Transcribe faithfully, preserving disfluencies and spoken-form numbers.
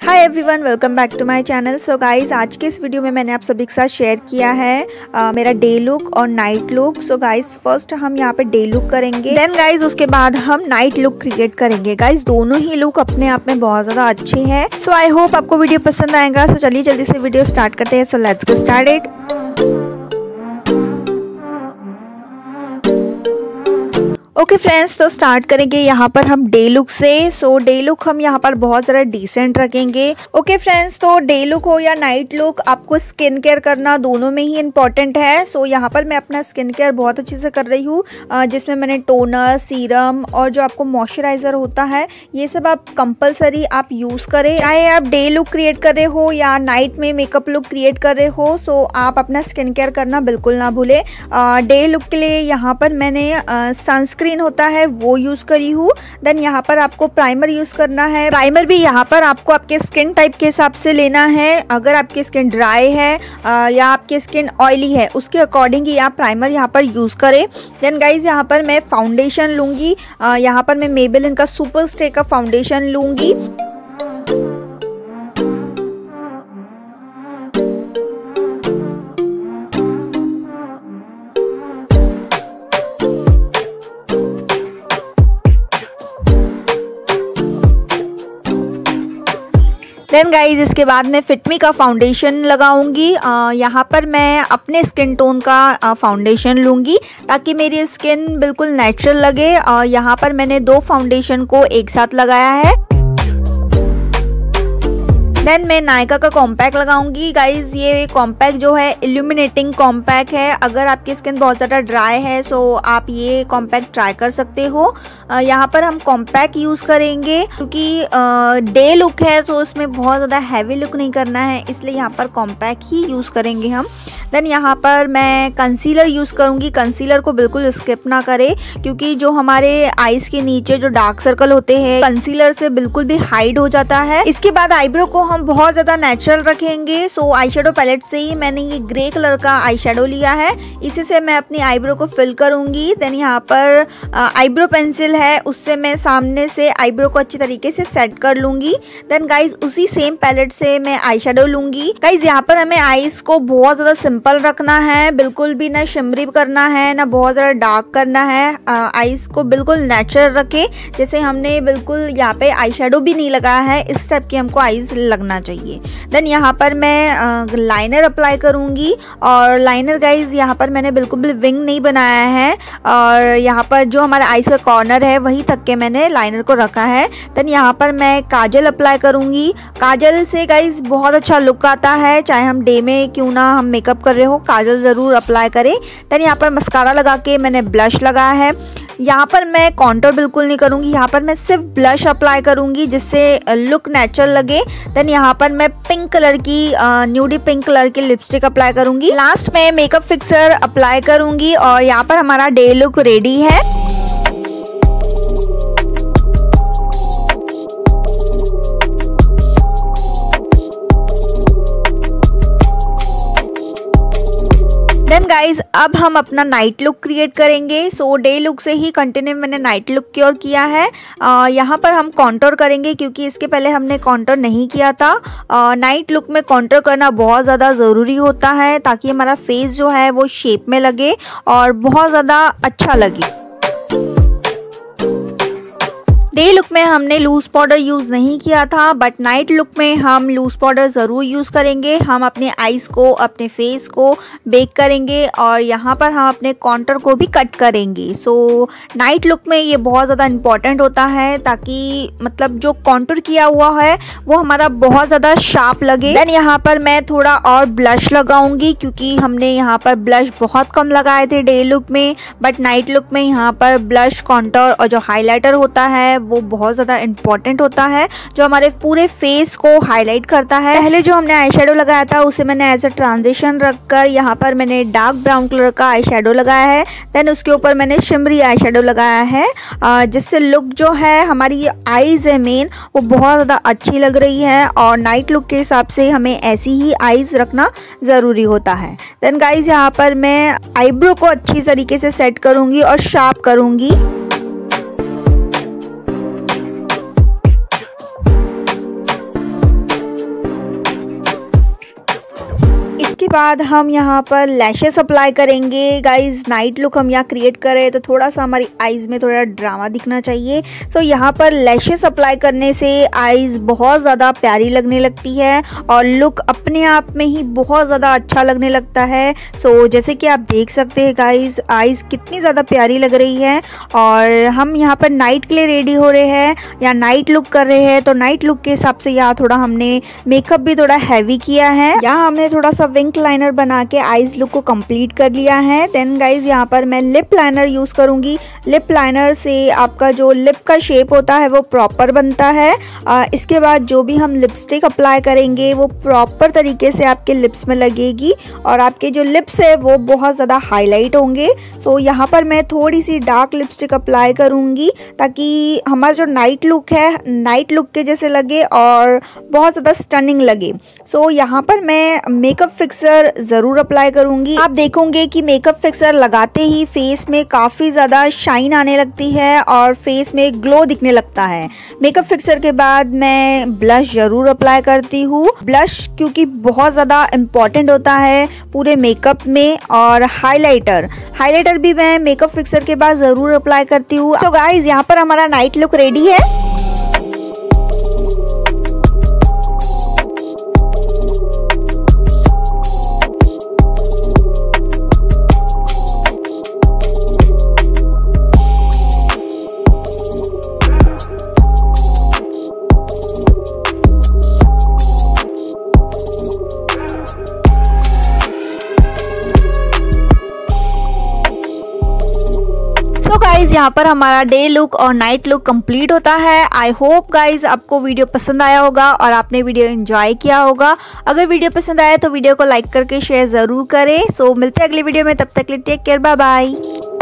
Hi everyone, welcome back to my channel. So guys, आज के इस वीडियो में मैंने आप सभी के साथ शेयर किया है आ, मेरा डे लुक और night look. So guys, first हम यहाँ पे डे लुक करेंगे, देन गाइस उसके बाद हम नाइट लुक क्रिएट करेंगे। गाइस दोनों ही लुक अपने आप में बहुत ज़्यादा अच्छे हैं। सो आई होप आपको वीडियो पसंद आएगा। सो चलिए जल्दी से वीडियो स्टार्ट करते हैं। So let's get started. Okay friends, तो स्टार्ट करेंगे यहाँ पर हम डे लुक से। सो डे लुक हम यहाँ पर बहुत ज़्यादा डिसेंट रखेंगे। ओके फ्रेंड्स, तो डे लुक हो या नाइट लुक, आपको स्किन केयर करना दोनों में ही इम्पॉर्टेंट है। सो यहाँ पर मैं अपना स्किन केयर बहुत अच्छे से कर रही हूँ, जिसमें मैंने टोनर, सीरम और जो आपको मॉइस्चराइज़र होता है, ये सब आप कंपलसरी आप यूज़ करें। चाहे आप डे लुक क्रिएट कर रहे हो या नाइट में मेकअप लुक क्रिएट कर रहे हो, सो आप अपना स्किन केयर करना बिल्कुल ना भूलें। डे लुक के लिए यहाँ पर मैंने सनस्क्रीन होता है वो यूज करी हूँ। देन यहाँ पर आपको प्राइमर यूज करना है। प्राइमर भी यहाँ पर आपको आपके स्किन टाइप के हिसाब से लेना है। अगर आपकी स्किन ड्राई है आ, या आपकी स्किन ऑयली है, उसके अकॉर्डिंग ही आप प्राइमर यहाँ पर यूज करें। देन गाइज यहाँ पर मैं फाउंडेशन लूंगी। आ, यहाँ पर मैं मेबेलिन का सुपर स्टे का फाउंडेशन लूंगी। देन गाइज इसके बाद मैं फिटमी का फाउंडेशन लगाऊंगी। यहाँ पर मैं अपने स्किन टोन का फाउंडेशन लूँगी ताकि मेरी स्किन बिल्कुल नेचुरल लगे। यहाँ पर मैंने दो फाउंडेशन को एक साथ लगाया है। देन मैं नायका का कॉम्पैक्ट लगाऊंगी। गाइज ये कॉम्पैक्ट जो है इल्यूमिनेटिंग कॉम्पैक्ट है। अगर आपकी स्किन बहुत ज़्यादा ड्राई है सो आप ये कॉम्पैक्ट ट्राई कर सकते हो। यहाँ पर हम कॉम्पैक्ट यूज़ करेंगे क्योंकि डे लुक है तो उसमें बहुत ज़्यादा हैवी लुक नहीं करना है, इसलिए यहाँ पर कॉम्पैक्ट ही यूज़ करेंगे हम। देन यहाँ पर मैं कंसीलर यूज़ करूँगी। कंसीलर को बिल्कुल स्किप ना करें क्योंकि जो हमारे आईज के नीचे जो डार्क सर्कल होते हैं, कंसीलर से बिल्कुल भी हाइड हो जाता है। इसके बाद आईब्रो को हम बहुत ज़्यादा नेचुरल रखेंगे। सो आई शेडो पैलेट से ही मैंने ये ग्रे कलर का आई शेडो लिया है, इसी से मैं अपनी आईब्रो को फिल करूँगी। देन यहाँ पर आईब्रो पेंसिल है, उससे मैं सामने से आईब्रो को अच्छी तरीके से सेट कर लूँगी। देन गाइज उसी सेम पैलेट से मैं आई शेडो लूँगी। गाइज यहाँ पर हमें आईज को बहुत ज़्यादा सिंपल रखना है, बिल्कुल भी ना शिमरी करना है ना बहुत ज़्यादा डार्क करना है। आईज को बिल्कुल नेचुरल रखें, जैसे हमने बिल्कुल यहाँ पे आई शेडो भी नहीं लगाया है, इस टाइप की हमको आईज लगना चाहिए। देन यहाँ पर मैं लाइनर अप्लाई करूँगी और लाइनर गाइज यहाँ पर मैंने बिल्कुल भी विंग नहीं बनाया है और यहाँ पर जो हमारा आईज का कॉर्नर है वहीं तक के मैंने लाइनर को रखा है। देन यहाँ पर मैं काजल अप्लाई करूँगी। काजल से गाइज बहुत अच्छा लुक आता है, चाहे हम डे में क्यों ना हम मेकअप कर रहे हो, काजल ज़रूर अप्लाई करें। देन यहाँ पर मस्कारा लगा के मैंने ब्लश लगाया है। यहाँ पर मैं कॉन्टोर बिल्कुल नहीं करूँगी, यहाँ पर मैं सिर्फ ब्लश अप्लाई करूँगी जिससे लुक नेचुरल लगे। देन यहाँ पर मैं पिंक कलर की न्यूडी पिंक कलर की लिपस्टिक अप्लाई करूँगी। लास्ट में मेकअप फिक्सर अप्लाई करूँगी और यहाँ पर हमारा डे लुक रेडी है। देन गाइज अब हम अपना नाइट लुक क्रिएट करेंगे। सो डे लुक से ही कंटिन्यू मैंने नाइट लुक की ओर किया है। आ, यहाँ पर हम कॉन्टोर करेंगे क्योंकि इसके पहले हमने कॉन्टोर नहीं किया था। नाइट लुक में कॉन्टोर करना बहुत ज़्यादा ज़रूरी होता है ताकि हमारा फेस जो है वो शेप में लगे और बहुत ज़्यादा अच्छा लगे। डे लुक में हमने लूज पाउडर यूज़ नहीं किया था, बट नाइट लुक में हम लूज पाउडर ज़रूर यूज़ करेंगे। हम अपने आईज को, अपने फेस को बेक करेंगे और यहाँ पर हम अपने कॉन्टोर को भी कट करेंगे। सो नाइट लुक में ये बहुत ज़्यादा इम्पॉर्टेंट होता है ताकि मतलब जो कॉन्टोर किया हुआ है वो हमारा बहुत ज़्यादा शार्प लगे। देन यहाँ पर मैं थोड़ा और ब्लश लगाऊंगी क्योंकि हमने यहाँ पर ब्लश बहुत कम लगाए थे डे लुक में, बट नाइट लुक में यहाँ पर ब्लश, कॉन्टोर और जो हाईलाइटर होता है वो बहुत ज़्यादा इम्पॉर्टेंट होता है, जो हमारे पूरे फेस को हाईलाइट करता है। पहले जो हमने आई शेडो लगाया था उसे मैंने एज अ ट्रांजिशन रखकर यहाँ पर मैंने डार्क ब्राउन कलर का आई शेडो लगाया है। देन उसके ऊपर मैंने शिमरी आई शेडो लगाया है, जिससे लुक जो है हमारी आईज है मेन वो बहुत ज़्यादा अच्छी लग रही है और नाइट लुक के हिसाब से हमें ऐसी ही आईज रखना ज़रूरी होता है। देन गाइज यहाँ पर मैं आईब्रो को अच्छी तरीके से सेट करूँगी और शार्प करूँगी। बाद हम यहाँ पर लैशेस अप्लाई करेंगे। गाइज नाइट लुक हम यहाँ क्रिएट कर रहे हैं तो थोड़ा सा हमारी आईज में थोड़ा ड्रामा दिखना चाहिए। सो so, यहाँ पर लैशेस अप्लाई करने से आईज बहुत ज़्यादा प्यारी लगने लगती है और लुक अपने आप में ही बहुत ज़्यादा अच्छा लगने लगता है। सो so, जैसे कि आप देख सकते हैं गाइज आईज कितनी ज़्यादा प्यारी लग रही है और हम यहाँ पर नाइट के लिए रेडी हो रहे हैं या नाइट लुक कर रहे हैं। तो नाइट लुक के हिसाब से यहाँ थोड़ा हमने मेकअप भी थोड़ा हैवी किया है। यहाँ हमने थोड़ा सा विंक लाइनर बना के आईज लुक को कंप्लीट कर लिया है। देन गाइज यहाँ पर मैं लिप लाइनर यूज़ करूँगी। लिप लाइनर से आपका जो लिप का शेप होता है वो प्रॉपर बनता है। आ, इसके बाद जो भी हम लिपस्टिक अप्लाई करेंगे वो प्रॉपर तरीके से आपके लिप्स में लगेगी और आपके जो लिप्स है वो बहुत ज़्यादा हाईलाइट होंगे। सो यहाँ पर मैं थोड़ी सी डार्क लिपस्टिक अप्लाई करूँगी ताकि हमारा जो नाइट लुक है नाइट लुक के जैसे लगे और बहुत ज़्यादा स्टनिंग लगे। सो यहाँ पर मैं मेकअप फिक्सर ज़रूर अप्लाई करूँगी। आप देखोगे कि मेकअप फिक्सर लगाते ही फेस में काफ़ी ज़्यादा शाइन आने लगती है और फेस में ग्लो दिखने लगता है। मेकअप फिक्सर के बाद मैं ब्लश ज़रूर अप्लाई करती हूँ। ब्लश क्योंकि बहुत ज़्यादा इम्पॉर्टेंट होता है पूरे मेकअप में। और हाइलाइटर हाइलाइटर भी मैं मेकअप फिक्सर के बाद ज़रूर अप्लाई करती हूँ। सो गाइज यहाँ पर हमारा नाइट लुक रेडी है। गाइज यहाँ पर हमारा डे लुक और नाइट लुक कंप्लीट होता है। आई होप गाइज आपको वीडियो पसंद आया होगा और आपने वीडियो एंजॉय किया होगा। अगर वीडियो पसंद आया तो वीडियो को लाइक करके शेयर ज़रूर करें। सो so, मिलते हैं अगली वीडियो में, तब तक के लिए टेक केयर, बाय बाय।